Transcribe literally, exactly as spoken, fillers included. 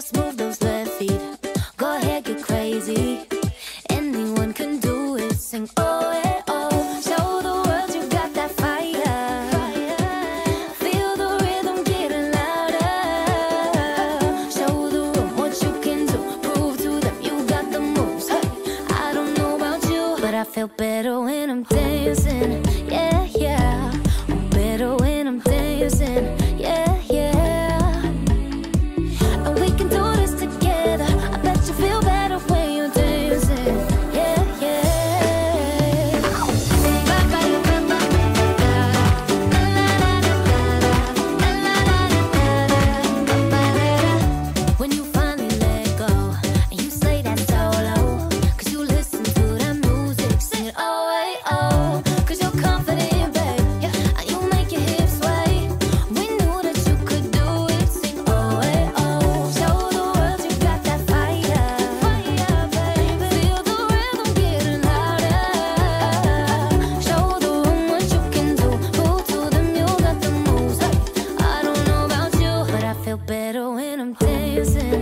just move those left feet. Go ahead, get crazy. Anyone can do it. Sing oh, eh, oh. Show the world you got that fire. Feel the rhythm getting louder. Show the room what you can do. Prove to them you got the moves. Hey, I don't know about you, but I feel better when I'm dancing. Yeah, yeah. I'm better when I'm dancing. Yeah, yeah. And we can do this together. I bet you feel better when you're dancing. Yeah, yeah. When you finally let go and you slay that solo, cause you listen to that music, sing it oh, hey, oh. Cause you're confident, babe, yeah, and you make your hips sway. We knew that you could do it, sing oh, hey, oh. Show the world you got that fire, fire, baby. Feel the rhythm getting louder. Show the room what you can do. Prove to them you got the moves. Hey, I don't know about you, but I feel better when I'm dancing.